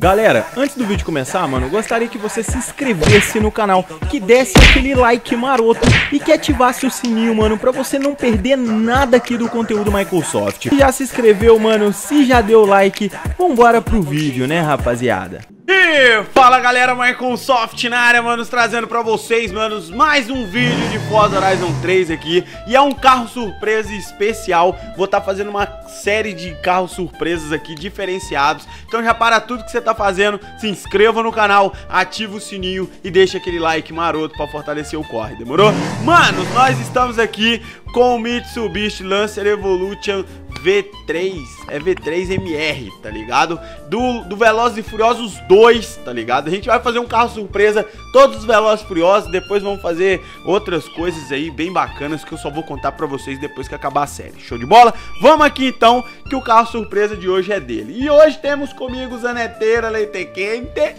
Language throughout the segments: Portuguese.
Galera, antes do vídeo começar, mano, eu gostaria que você se inscrevesse no canal, que desse aquele like maroto e que ativasse o sininho, mano, pra você não perder nada aqui do conteúdo Microsoft. Se já se inscreveu, mano, se já deu like, vambora pro vídeo, né, rapaziada? E fala galera, Microsoft na área, manos, trazendo pra vocês, manos, mais um vídeo de Forza Horizon 3 aqui. E é um carro surpresa especial. Vou estar fazendo uma série de carros surpresas aqui, diferenciados. Então já para tudo que você tá fazendo, se inscreva no canal, ativa o sininho e deixa aquele like maroto pra fortalecer o corre, demorou? Manos, nós estamos aqui com o Mitsubishi Lancer Evolution V3, é V3MR, tá ligado? Do Velozes e Furiosos 2, tá ligado? A gente vai fazer um carro surpresa, todos os Velozes e Furiosos, depois vamos fazer outras coisas aí bem bacanas que eu só vou contar pra vocês depois que acabar a série. Show de bola? Vamos aqui então, que o carro surpresa de hoje é dele. E hoje temos comigo Zaneteira Leite Quente.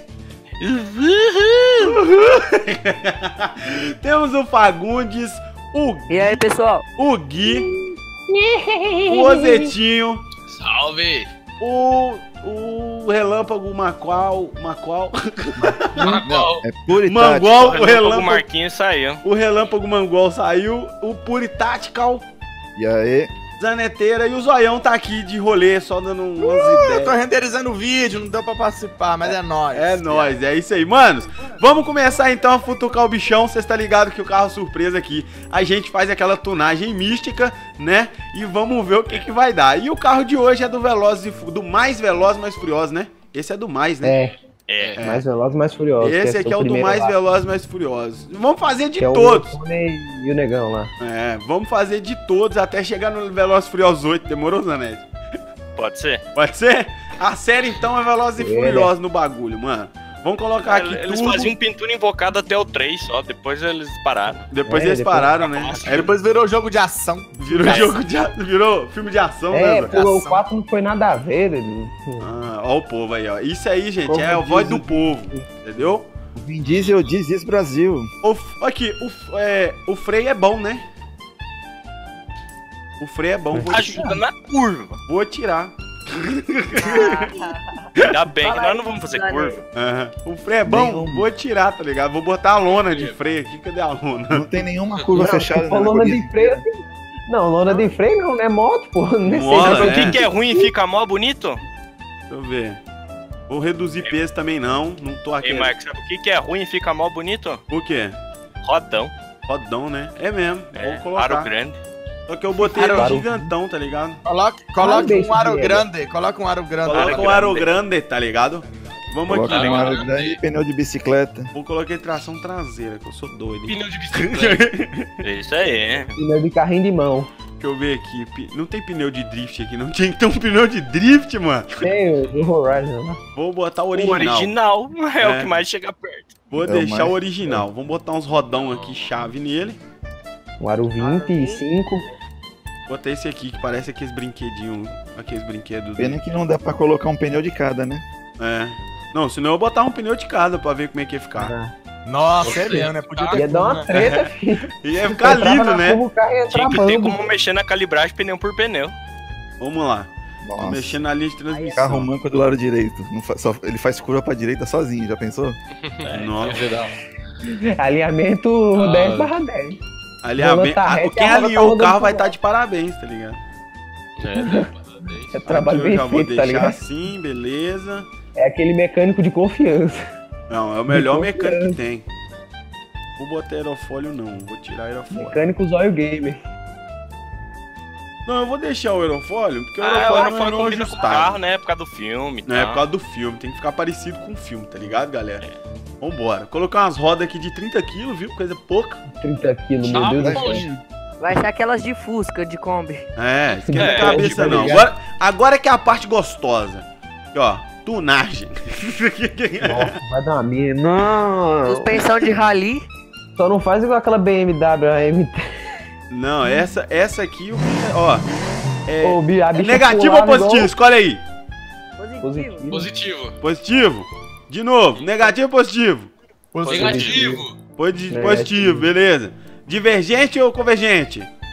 Temos o Fagundes, e aí, pessoal? O Gui, o Ozetinho, salve! O Relâmpago Macual. Mangual. É Puri Mangual, O Relâmpago Marquinhos saiu. O Relâmpago Mangual saiu, o Puri Tactical, E aí? Zaneteira e o Zoião tá aqui de rolê, só dando umas ideias. Eu tô renderizando o vídeo, não deu pra participar, mas é nóis. É nóis, é isso aí, manos. Vamos começar então a futucar o bichão. Vocês tá ligado que o carro surpresa aqui, a gente faz aquela tunagem mística, né? E vamos ver o que vai dar. E o carro de hoje é do do mais Veloz, mais Furioso, né? Esse é do mais, né? Mais Veloz, mais Furioso. Esse aqui é o do mais lá. Veloz, mais Furioso. Vamos fazer de Que é todos. O e o Negão lá. É, vamos fazer de todos até chegar no Veloz Furioso 8. Demorou, Zanete? Pode ser? Pode ser? A série então é Veloz e Furioso no bagulho, mano. Vamos colocar aqui Eles tudo. faziam pintura invocada até o 3 só, depois eles pararam. Depois É, eles depois pararam, né? Aí depois virou jogo de ação. Virou filme de ação, né, Zé? O 4 não foi nada a ver, ele... Ó o povo aí, ó. Isso aí, gente, Como é a voz diz do povo, entendeu? O Vin Diesel diz isso, Brasil. Aqui, o freio é bom, né? O freio é bom, Ajuda na curva. vou tirar. Ainda bem que nós não vamos fazer curva. O freio é bom, Nenhum. vou tirar, tá ligado? Vou botar a lona de freio aqui, cadê a lona? Não tem nenhuma curva fechada Não, na lona corrida. de freio... Não, lona de freio não, né? Moto, pô. Nem sei. Mola, Sabe o né? que é ruim e fica mó bonito? Deixa eu ver. Vou reduzir peso também não tô aqui. Ei, Marcos, sabe o que é ruim e fica mó bonito? O quê? Rodão. Rodão, né? É mesmo, vou colocar. Aro grande. Só que eu botei ele Aro- gigantão, tá ligado? Coloque deixa um aro de grande, coloca um aro grande. Coloca um aro grande, tá ligado? Vamos Coloca aqui. um aro grande e pneu de bicicleta. Vou colocar tração traseira, que eu sou doido. Pneu de bicicleta. Isso aí. Pneu de carrinho de mão. Deixa eu ver aqui. Não tem pneu de drift aqui, não tinha que ter um pneu de drift, mano. Tem o Horizon lá. Vou botar o O original. original é É. o que mais chega perto. Vou É o deixar mais- o original. Vamos botar uns rodão aqui, chave nele. Um aro 25. Botei esse aqui, que parece aqueles brinquedinhos. Aqueles brinquedos. Pena que não dá pra colocar um pneu de cada, né? É. Não, senão eu vou botar um pneu de cada pra ver como é que ia ficar. Nossa, é mesmo, né? Podia ter Ia dar uma né? treta, filho. Ia ficar Entrava lindo, na né? curva, o carro ia Tinha que ter travando. como mexer na calibragem pneu por pneu. Vamos lá. Tô Nossa. mexendo na linha de transmissão. Carro manco do lado direito. Não ele faz curva pra direita sozinho, já pensou? Nossa. Alinhamento 10/10. Alinhamento. Volanta reta e Quem a roda alinhou tá o carro rodando vai pro estar lado. de parabéns, tá ligado? É trabalho Aqui eu bem já vou feito, tá deixar ligado? assim, beleza. É aquele mecânico de confiança. Não, é o melhor De mecânico que tem. Vou botar aerofólio não, vou tirar aerofólio. Mecânico zóio gamer. Não, eu vou deixar o aerofólio, porque o O aerofólio não é aerofólio não combina com o ajustável. carro, né? Por causa do filme. Não, é por causa do filme, tem que ficar parecido com o filme, tá ligado, galera? Vambora. Colocar umas rodas aqui de 30 kg, viu? Coisa pouca. 30 quilos, meu Deus do céu. poxa. Vai ser aquelas de Fusca, de Kombi. É, esquenta É, a cabeça tipo, não. Agora que é a parte gostosa. Aqui, ó, tunagem. Nossa, vai dar uma merda. Não. Suspensão de rally. Só não faz igual aquela BMW AM. Não, essa aqui, ó. É, Ô, a bicha negativo ou pulava positivo? igual- Escolhe aí. Positivo. Positivo. Positivo. De novo, negativo ou positivo? Negativo. Positivo, beleza. Divergente ou convergente?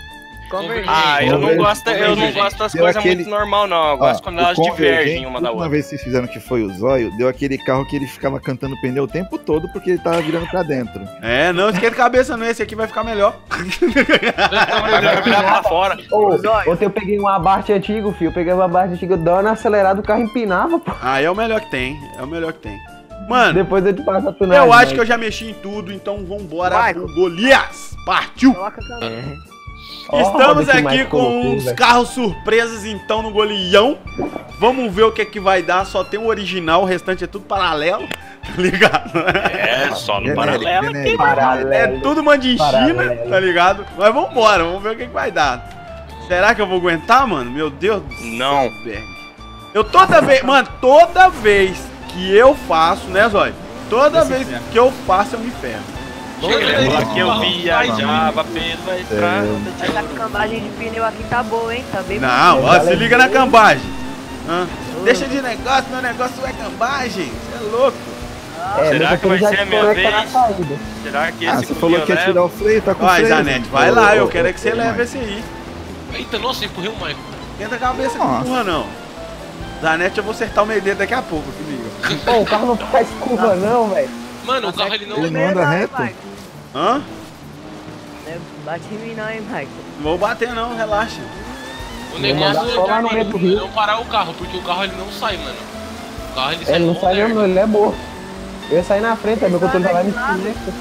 Convergente. Ah, eu não gosto das Deu coisas aquele- muito normal, não. Eu gosto quando elas divergem uma da Uma outra. vez que vocês fizeram que foi o Zóio, deu aquele carro que ele ficava cantando pneu o tempo todo porque ele tava virando pra dentro. É, não esquenta a cabeça não, esse aqui vai ficar melhor. Vai virar pra fora. Ontem eu peguei um Abarth antigo, filho. Eu peguei um Abarth antigo, eu dava uma acelerada, o carro empinava, pô. Ah, é o melhor que tem, Mano, Depois eu te passo a tunagem. eu acho que eu já mexi em tudo, então vambora Michael. pro Golias. Partiu! Coloca a câmera. Estamos roda que o aqui Michael com colocou, uns velho. carros surpresas então no Golião. Vamos ver o que é que vai dar, só tem o original, o restante é tudo paralelo, tá ligado? É, só no Genérico, paralelo. genérico. Paralelo. É tudo mandinchina, Paralelo. tá ligado? Mas vambora, vamos ver o que que vai dar. Será que eu vou aguentar, mano? Meu Deus do Não. céu, Berg. Eu toda vez que eu faço, né, Zóio? Toda vez que eu faço, eu me ferro. Que eu viajava pela estrada. Essa cambagem de pneu aqui tá boa, hein? Tá bem Não, bonita. ó, se liga na cambagem. Hã? Deixa de negócio, meu negócio é cambagem. Você é louco. Será que vai ser a minha desconecta na vez? saída. Será que Ah, esse você falou que ia tirar o freio, tá com Vai, freio. Zanetti, vai lá, eu quero é que você leve esse aí. Eita, nossa, empurrei o Michael. Esquenta a cabeça com Nossa. porra, não. Zanetti, eu vou acertar o meio dedo daqui a pouco, filho. Pô, o carro não faz curva não, velho. Mano, o carro ele não. Ele não anda reto? Hã? Bate em mim não, hein, Michael. Não vou bater não, relaxa. O negócio mandar só lá no meio do rio. é não parar o carro, porque o carro ele não sai, mano. O carro ele sai Ele não igual sai um mesmo, lerdo. ele é morto. Eu ia sair na frente, meu controle tá lá me desconecta.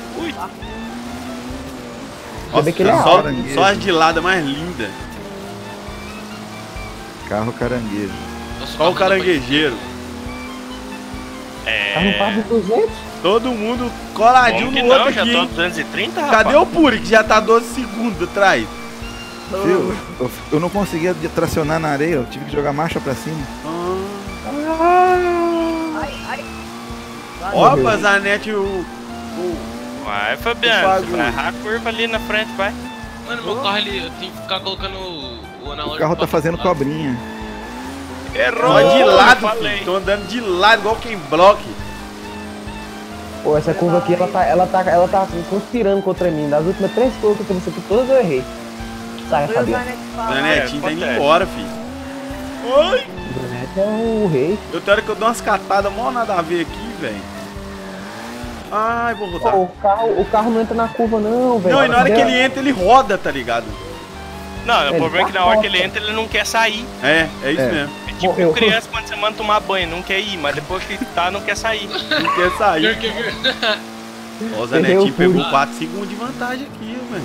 Nossa, bem que ele é só, alto. só as de lado mais linda. Carro caranguejo. Nossa, Só o carro não caranguejeiro. Carro não passa de 200. Todo mundo coladinho Como que no não? outro Já aqui, tô hein? 230, rapaz. Cadê o Puri, que já tá 12 segundos atrás? Viu? Eu não conseguia tracionar na areia, eu tive que jogar marcha pra cima. Ai, ai. Opa, Zanetti, Vai, O Fabiano. bagulho. Você vai errar a curva ali na frente, vai. Mano, meu carro ele eu tenho que ficar colocando o analógico. O carro tá pra fazendo lá. cobrinha. Errou. Ó, de lado, falei. filho. Tô andando de lado, igual quem bloque. Pô, essa curva aqui, ela tá conspirando contra mim. Das últimas 3 curvas que eu fiz aqui, todas eu errei. Sai, Foi o Fabiano. Zanetti falar. Zanetinho tá indo acontece. embora, filho. Oi! O Zanetti é o rei. Eu tenho hora que eu dou umas catadas, mal nada a ver aqui, velho. Ai, vou rodar. Pô, o carro não entra na curva não, velho. Não, e na hora que Deu- ele entra, ele roda, tá ligado? Não, o Ele problema é que tá na hora que forte. ele entra, ele não quer sair. É isso É. mesmo. É tipo Morreu. criança quando você manda tomar banho, não quer ir, mas depois que tá, não quer sair. Não quer Pior sair. que é verdade. Ó, o Zanetinho Perdeu pegou tudo. 4 segundos de vantagem aqui, velho.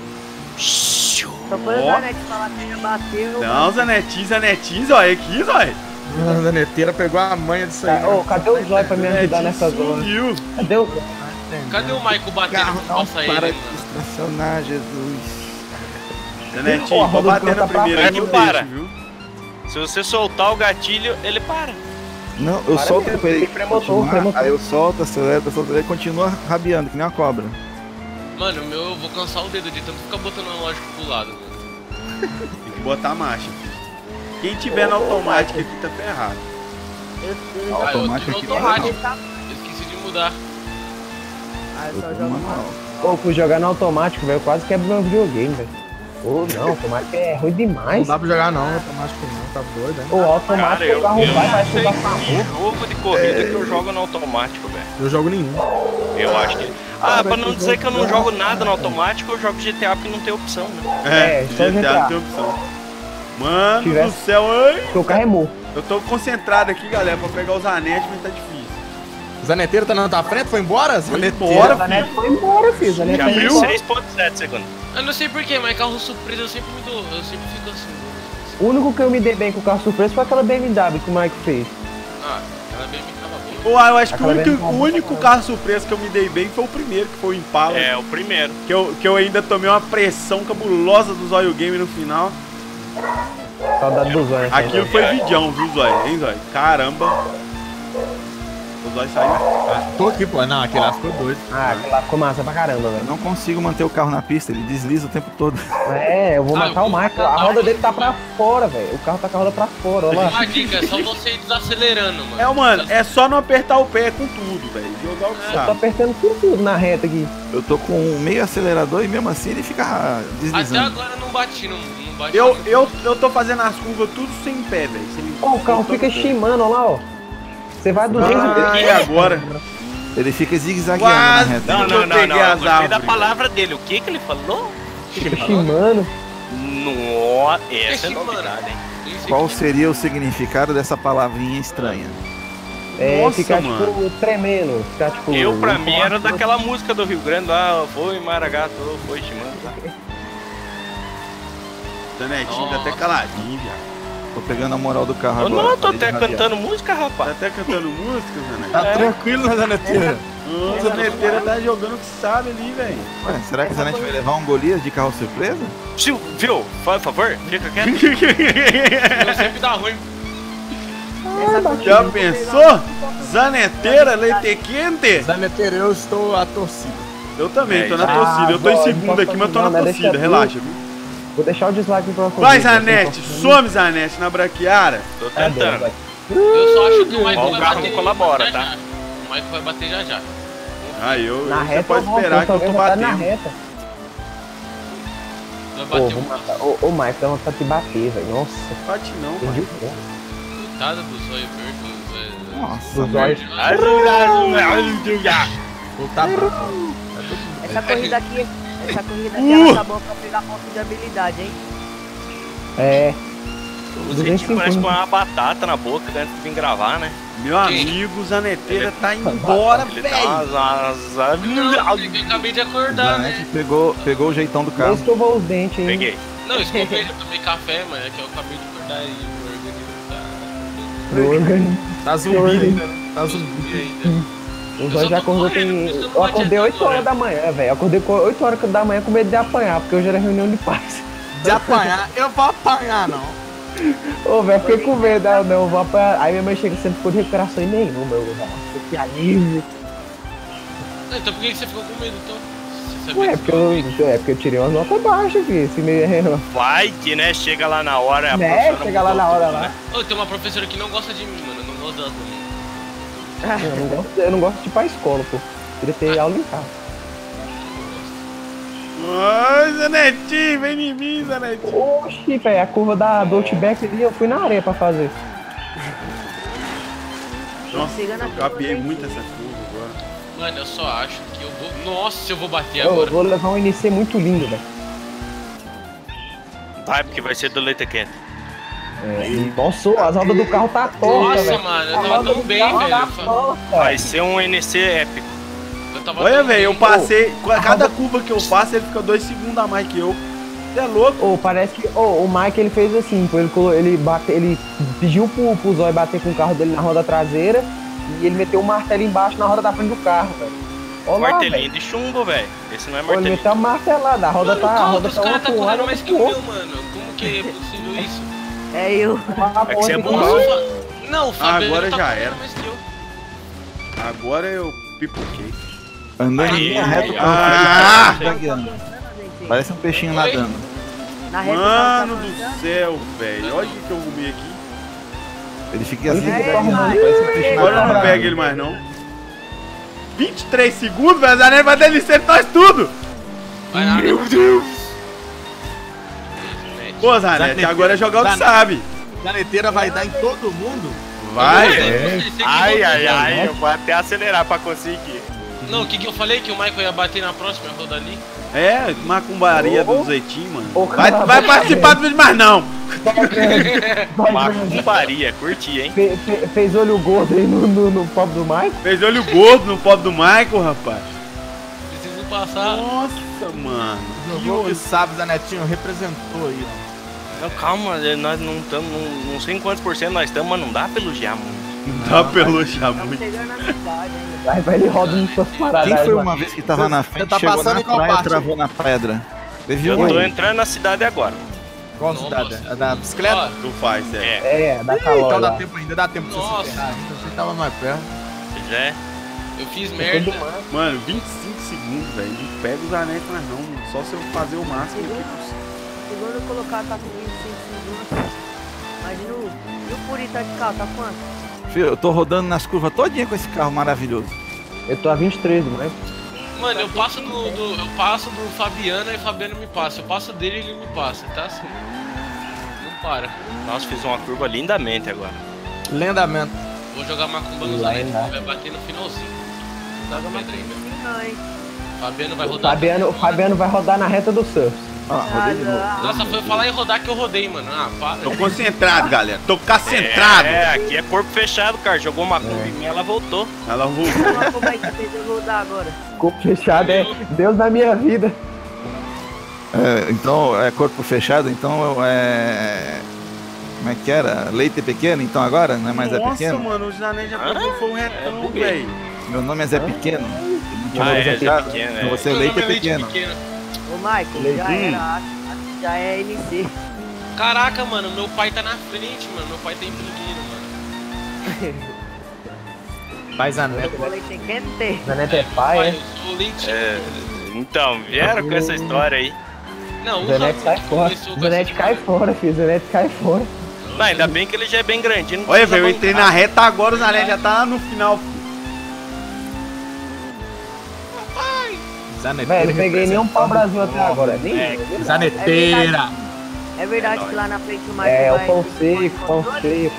Só foi o Ó. Zanetti falar que já bateu. Não, Zanetinho, olha aqui, olha. A zaneteira pegou a manha disso aí. Ô, cadê o Zóio pra me ajudar nessa zona? sumiu. Cadê o... Cadê o Michael batendo Carro pra não passar para ele, de mano? estacionar, Jesus. Zanetinho, Porra, pode o bater Bruno na tá pra primeira aí que eu frente, para. deixo, viu? Se você soltar o gatilho, ele para. Não, eu Para solto mesmo, pra ele tem fremotor, continuar, fremotor. aí eu solto, acelero, ele continua rabiando, que nem uma cobra. Mano, o meu eu vou cansar o dedo de tanto ficar botando o analógico pro lado, mano. Tem que botar a marcha, filho. Quem tiver na automática aqui tá ferrado. Ah, eu Automático tô aqui no não. automático. Eu esqueci de mudar. Ah, eu Eu só tô jogo manual. Pô, fui jogar no automático, velho. Quase quebro meu videogame, velho. Ô, não, automático é ruim Não demais. dá pra jogar não, automático não, tá doido, né? O automático, Cara, o carro eu vai, não vai sei chutar que favor. jogo de corrida que eu jogo no automático, velho. Eu jogo nenhum. Eu acho que... Ah, pra não dizer que eu não jogo nada no automático, eu jogo GTA porque não tem opção, né? É, só GTA GTA. não tem opção. Mano Tivesse- do céu, ai. Porque o carro é morto. Eu tô concentrado aqui, galera, pra pegar os Zanetti, mas tá difícil. Zaneteiro tá na tua frente? Foi embora? Zaneteiro. embora, O Zanetti foi embora, filho. O Zanetti Já foi abriu embora. 6.7 segundos. Eu não sei porquê, mas carro surpresa eu sempre fico assim. O único que eu me dei bem com o carro surpresa foi aquela BMW que o Mike fez. Ah, ela bem me tava bem. Pô, eu acho que o Aquela único, vez- o único carro surpresa que eu me dei bem foi o primeiro, que foi o Impala. É, o primeiro. Que eu ainda tomei uma pressão cabulosa do Zóio Game no final. Saudade do Zóio. Aquilo foi vidão, viu, Zóio? Hein, Zóio? Caramba. Zóio saiu. Tô aqui, pô. Não, aquele lá ficou doido. Ah, aquilo lá ficou massa pra caramba, Eu velho. não consigo manter o carro na pista, ele desliza o tempo todo. É, eu vou matar o Michael. A roda dele tá pra fora, velho. O carro tá com a roda pra fora, olha lá. Uma dica, é só você ir desacelerando, mano. É, mano, é só não apertar o pé com tudo, velho. Jogar o que Eu tô sabe. apertando tudo na reta aqui. Eu tô com meio acelerador e mesmo assim ele fica Até deslizando. agora não bati, não bati. Eu tô fazendo as curvas tudo sem pé, velho. Ó, o carro fica chimando, olha lá, ó. Você vai 200 Ah, e agora? Ele fica zigue-zagueando na Quase. reta. Não, Eu não, peguei não. as Gostei da árvores. palavra dele. O que ele falou? fica chimando. Nossa, essa é Mano. novidade, hein? Qual seria o significado dessa palavrinha estranha? É, Nossa, ficar mano. tipo tremendo. Ficar tipo. Pra mim, era daquela música do Rio Grande lá, foi Maragato, foi Chimando. Danetinho tá até caladinho, viado. Tô pegando a moral do carro Eu agora. não, tô parei de até radiar. cantando música, Tá rapaz. até cantando música, Zanetti. Tá tranquilo, né, Zaneteira? Nossa, a Zaneteira tá jogando o que sabe ali, velho. Ué, será que a Zanetti vai levar um Golias de carro surpresa? Viu? Por favor, fica quieto. Eu sempre dá ruim. Já pensou? Zaneteira, leite quente? Zaneteira, eu estou a torcida. Eu também, tô na Ah, torcida. Eu tô em agora, segundo aqui, mas tô não, na mas deixa torcida. eu- Relaxa, viu? Vou deixar o dislike pra você. Vai, Zanetti, some, Zanetti, na braquiara. Tô tentando. Eu só acho que o Michael Ó, o vai carro bater. não colabora, já tá? já. O Michael vai bater já já. Aí, Na você reta pode eu vou, esperar que eu tô na batendo. reta. Vai Ô, bater vou um. matar. Ô, Mike, dá vontade de te bater, velho. Nossa, Bate não, perdi mano. o ponto. Coitada do zóio verde, velho. Nossa, Os olhos. Vou tá bravo. Essa corrida aqui ela tá boa pra pegar ponto de habilidade, hein? É. O Zetinho parece 250. com uma batata na boca antes de vir gravar, né? Meu amigo, Zaneteira tá indo embora, Ele tá velho. Não, eu acabei de acordar, Zanetti né? pegou o jeitão do carro. Escovou os dentes, hein? Peguei. Não, escovei, eu tomei café, mano. É que eu acabei de acordar e o Do organismo. Tá zumbi ainda, né? Tá zumbi. organismo ainda. O Zóio já acordou tem. Eu acordei 8 horas da manhã, velho. Eu acordei 8 horas da manhã com medo de apanhar, porque hoje era reunião de paz. De apanhar, eu vou apanhar, não. Ô, velho, fiquei com medo, não, eu vou apanhar. Aí minha mãe chega sempre ficou de recuperação e nenhuma, meu. Nossa, que alívio. Então por que você ficou com medo, então? Você sabia Ué, que porque eu tirei umas notas baixas, filho. Esse meio. Vai que, né? Chega lá na hora. a Né? professora Chega lá mudou na hora tudo, lá. né? Ô, tem uma professora que não gosta de mim, mano. Eu não gosto dela também. Eu não gosto de ir pra escola, pô. Queria ter aula em casa. Ai, Zanetinho, vem em mim, Zanetinho. Oxi, velho, a curva do Outback ali, eu fui na areia pra fazer. Nossa, Chega na eu curva, capiei hein? muito essa curva agora. Mano, eu só acho que eu vou. Nossa, eu vou bater Eu agora. vou levar um NC muito lindo, velho. Vai, porque vai ser do leite quente. Nossa, as rodas do carro tá torta, Nossa, velho. mano, eu A tava roda tão do bem, carro velho. tá Eu fa- torta. Vai ser um NC épico. eu tava Olha, tão velho, eu bem. passei. Cada curva que eu passo, ele fica 2 segundos a mais que eu. Você é louco? Ô, parece que o Mike ele fez assim, pô, ele pediu pro Zóio bater com o carro dele na roda traseira e ele meteu um martelo embaixo na roda da frente do carro, velho. Olha lá, Martelinho velho. de chumbo, velho. Esse não é Pô, ele martelinho. meteu uma martelada, a roda Mano, tá, a o carro roda dos tá caras tá uma correndo pro mais lado que o pro meu, outro. mano. Como que é possível isso? É eu. Ah, É que você é pô, bom, tem que- Nossa, não, o Fabiano agora tá já correndo era. mais que eu. Agora eu pipoquei. Andando Aí, em reto, o aí, carro ah! fica zigue-zagueando. Parece um peixinho Oi? nadando. Na reta Mano tá do céu, velho. Olha o que eu arrumei aqui. Ele fica Olha assim, que forma, parece um peixinho Agora eu não nadando. pego ele mais, não. 23 segundos, velho. A Zanetti vai delicer nós tudo. Vai lá. Meu Deus. Pô, Zanetti, agora é jogar o que sabe. Zaneteira vai dar em todo mundo? Vai. Ai, ai, ai. Eu vou até acelerar pra conseguir. Não, o que que eu falei? Que o Michael ia bater na próxima roda ali? É, macumbaria do Zeitinho, mano. Ô, Vai, cara, vai participar do vídeo, mas não. Macumbaria, curti, hein? Fez olho gordo aí no pobre do Mike. Fez olho gordo no pobre do Michael, rapaz. Preciso passar. Nossa, mano. Jogou que sabe, Zanetinho representou aí, ó. Não, calma, nós não estamos. Não sei em quantos por cento nós estamos, mas não dá pra elogiar, mano. Não dá pra elogiar Estamos muito. chegando na cidade ainda. Vai ele roda nas suas paradas. Quem foi mano. uma vez que tava na frente, tá chegou passando na em qual praia, parte? travou na pedra? Teve Eu um tô aí. entrando na cidade agora. Qual Nossa. cidade? A da bicicleta? Ó, Tu faz, é. É. É, dá Então calor dá lá. tempo ainda, dá tempo pra você Nossa. se ferrar ainda. Você tava mais perto. Já é. Eu fiz merda. Mano, 25 segundos, velho. Não pega os anéis mais não, mano. Só se eu fazer o máximo aqui possível. Segundo colocado tá com 25 segundos. Imagina e o Purita de carro, tá quanto? Filho, eu tô rodando nas curvas todinha com esse carro maravilhoso. Eu tô a 23, moleque. Mano, eu passo do Fabiano e o Fabiano me passa. Eu passo dele e ele me passa, tá assim. Não para. Nossa, fiz uma curva lindamente agora. Lendamento. Vou jogar macumba nos anéis, vai bater no finalzinho. Tá Joga mais pedra ainda. não, hein? Fabiano vai O rodar. Fabiano vai rodar na reta do surf. Rodei de novo. Nossa, foi falar em rodar que eu rodei, mano. Ah, para. Tô concentrado, galera. Tô concentrado. Aqui é corpo fechado, cara. Jogou uma curva em mim, ela voltou. Ela voltou. Como é que fez eu rodar agora? Corpo fechado é Deus na minha vida. Então, é corpo fechado, então é... Como é que era? Leite pequeno, então agora? Não é mais Zé Nossa, Pequeno? mano, o Zané já pegou foi um retão, velho. Meu nome é Zé Pequeno. É, Zé Fechado. Pequeno, Então você é Meu leite nome é pequeno. Ô, Michael, já era. Já é NC. Caraca, mano, meu pai tá na frente, mano. Meu pai tá imprimindo, mano. Faz a neta. O leite quente. Zanetti é pai, Pai, é? eu sou o leite. Então, vieram com essa história aí. Não, o Zanetti sai Ramon fora. começou com Zanetti essa cai história. fora, filho. Zanetti cai fora. Não, ainda bem que ele já é bem grandinho. não Olha, precisa velho, eu entrei bancar. na reta agora, o Zané já tá no final. Velho, não peguei nenhum pau-brasil até agora. Nem Zaneteira. É verdade que lá na frente o Michael É, o vai... pão seco, pão seco.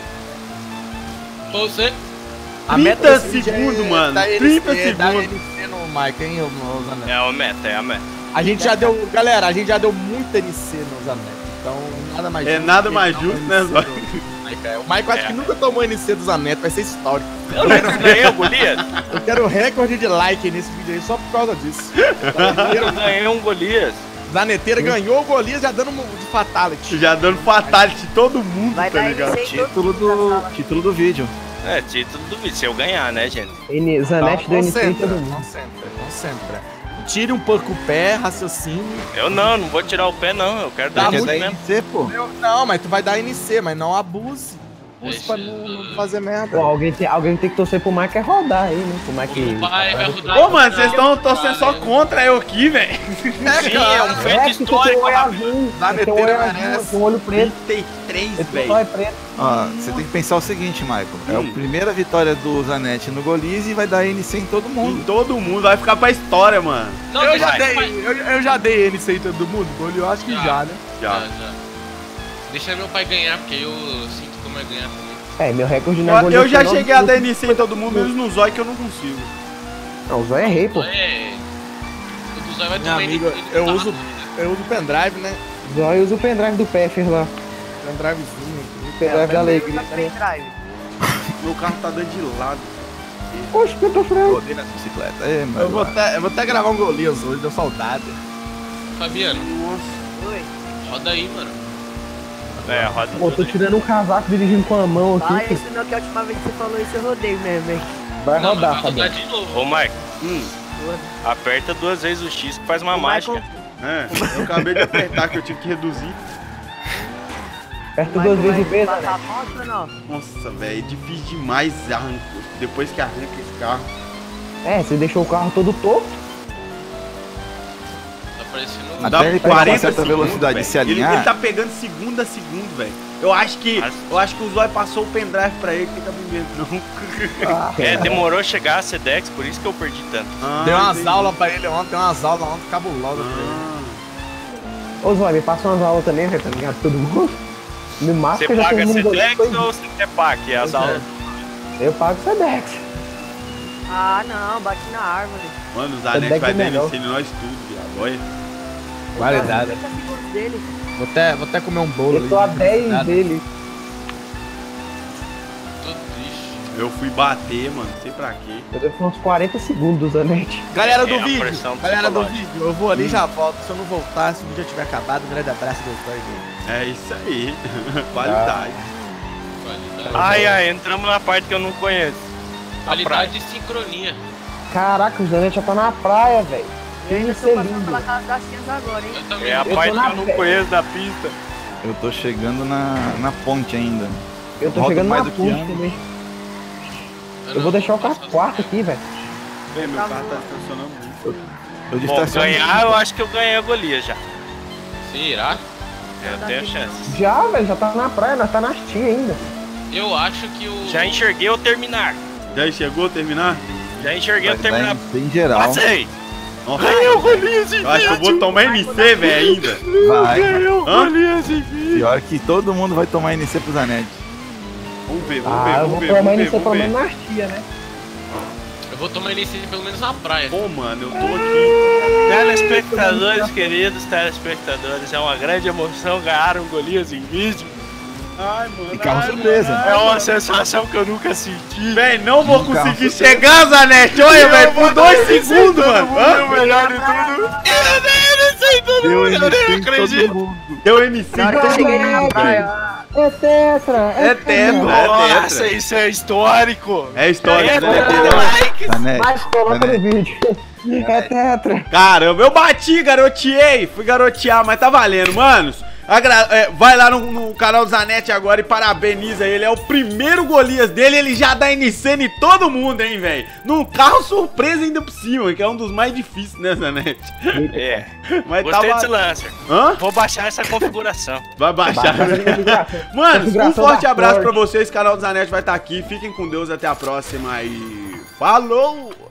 Você. A 30 meta é seguinte, segundos, mano. dá 30 Dá segundos. NC no Mike, hein, ô Zanetti? É a meta, é a meta. A gente já deu, galera, a gente já deu muita NC no Zanetti. Então, nada mais É justo. nada que mais dar justo, uma né, NC Zóio? do Mike. O Mike acho que nunca tomou NC do Zanetti, vai ser histórico. Eu não ganhei o Golias. Eu quero recorde de like nesse vídeo aí só por causa disso. Eu ganhei um Golias. Zaneteira ganhou o Golias já dando de fatality. Já dando fatality em todo mundo, Vai tá dar ligado? NC em todo mundo da sala. Título do vídeo. É, título do vídeo, se eu ganhar, né, gente? Zanetti do NC em todo mundo. Concentra. Tire um pouco o pé, raciocínio. Eu não vou tirar o pé, não. Eu quero dar Dá muito muito mesmo. NC, pô. Não, mas tu vai dar NC, mas não abuse. Abuse pra não fazer merda. Pô, alguém tem que torcer pro Mike rodar aí, né? Pro Mike. O pai vai rodar. Ô, mano, vocês estão torcendo só contra eu aqui, velho. Sim, é um feito É, que tu tem histórico. um olho azul, Zaneteira tem um olho merece. azul, tem um olho preto, 33, esse velho. olho preto. Ó, você tem que pensar o seguinte, Michael. É a primeira vitória do Zanetti no Golize e vai dar NC em todo Em mundo. todo mundo, vai ficar pra história, mano. Não, Eu deixa já meu pai- dei, eu já dei NC em todo mundo? Eu acho que já, né? Já. Deixa meu pai ganhar, porque eu sinto como é ganhar também. É, meu recorde não é goleiro, Eu já não, cheguei a não- dar NC em todo mundo, menos no Zóio que eu não consigo. Não, o Zóio é rei, pô. É. O do Zóio vai Meu tomar amigo, ele eu tá uso- na dúvida. Eu uso o pendrive, né? O Zóio usa o pendrive do Pfeffer lá. Pendrivezinho. O pendrive da alegria. Tá pendrive. Meu carro tá dando de lado. Poxa, que eu tô falando. Rodei nessa bicicleta. É, Eu mano. vou até gravar um Golias hoje, deu saudade. Fabiano, Nossa. Oi. roda aí, mano. É, roda Pô, tô tirando um casaco dirigindo com a mão Fala aqui. isso não, que a última vez que você falou isso eu rodei mesmo, hein? Vai Não, rodar, mas vai rodar Fabiano. de novo. Ô, Mike, aperta 2 vezes o X que faz uma O mágica. Michael- É, eu acabei de apertar que eu tive que reduzir. Aperta o duas Michael vezes o vai B, passar né? a moto ou não? Nossa, velho, é difícil demais depois que arranca esse carro. É, você deixou o carro todo torto. Tá parecendo. Até ele pegar uma certa velocidade velho. e se alinhar. Ele tá pegando segundo a segundo, velho. Eu acho que o Zóio passou o pendrive pra ele, que tá vendo, não. É, demorou a chegar a Sedex, por isso que eu perdi tanto. Ah, Deu umas entendi. aulas pra ele ontem, deu umas aulas ontem cabulosas pra ele. Ah. Ô, Zóio, me passa umas aulas também, velho, tá ligado? Todo mundo. Me mata Você que eu já paga tenho um goleiro. Sedex ou você quer PAC? As aulas. Eu pago Sedex. Ah, não, bate na árvore. Mano, o Zanetti Sedex vai é dar melhor. NC em nós tudo, viado. Olha. Qualidade. 50 segundos dele. Vou até comer um bolo Eu tô a 10 dele. Tô triste. Eu fui bater, mano, não sei pra quê. Eu devo uns 40 segundos do Zanetti. Galera do É, a vídeo, pressão galera do psicológica. vídeo, eu vou ali e já volto. Se eu não voltar, se o vídeo já tiver acabado, um grande abraço dos dois. É isso aí. Qualidade. Qualidade. Ai, entramos na parte que eu não conheço. Qualidade e sincronia. Caraca, o Zanetti já tá na praia, velho. Eu ainda Isso tô é passando lindo. pela casa das tias agora, hein? Eu também. É a Eu tô parte que na eu não fé. conheço da pista. Eu tô chegando na ponte ainda. Eu tô Rodo chegando mais na do que ponte ando. também. Eu vou deixar o carro quarto aqui, velho. Vem, meu carro tá estacionando muito. Eu Bom, ganhar, eu acho que eu ganhei a Golias já. Será? Eu tenho chance. Já, velho, já tá na praia, nós tá na Hastia ainda. Eu acho que o... Já enxerguei eu terminar. Já chegou a terminar? Já enxerguei eu terminar. Em geral. Passei! Nossa, Ganhei o Golias em eu acho que eu vou tomar NC, velho, ainda. Vai. Ganhei o Hã? Golias em vídeo. Pior que todo mundo vai tomar NC pro Zanetti. Vamos ver, Eu vamos vou ver, tomar vamos ver, isso pelo vamos menos ver. na Hastia, né? Eu vou tomar iniciativa pelo menos na praia. Pô, mano, eu tô aqui. Telespectadores, queridos telespectadores, é uma grande emoção ganhar um Golias em vídeo. Ai, mano. E carro ai, surpresa. mano, É ai, uma mano. sensação que eu nunca senti. Véi, não vou Um carro conseguir surpresa. chegar, Zanetti. Olha, velho, por 2 segundos, mano. O Hã? melhor de tudo. Eu nem sei todo Deu mundo, eu nem NC em acredito. todo mundo. Deu NC. Na hora que eu cheguei na praia, É tetra! É tetra, Nossa, é tetra. isso é histórico. É história, É né? like. Zanetti, Mas coloca no Zanetti. vídeo. É tetra! Caramba, eu bati, garoteei. Fui garotear, mas tá valendo, manos. Vai lá no canal do Zanetti agora e parabeniza ele. É o primeiro Golias dele, ele já dá NC em todo mundo, hein, velho. Num carro surpresa ainda por cima, que é um dos mais difíceis, né, Zanetti? É. Mas Gostei tá desse Lancer. Hã? Vou baixar essa configuração. Vai baixar. Mano, um forte abraço pra vocês. O canal do Zanetti vai estar aqui. Fiquem com Deus. Até a próxima e falou!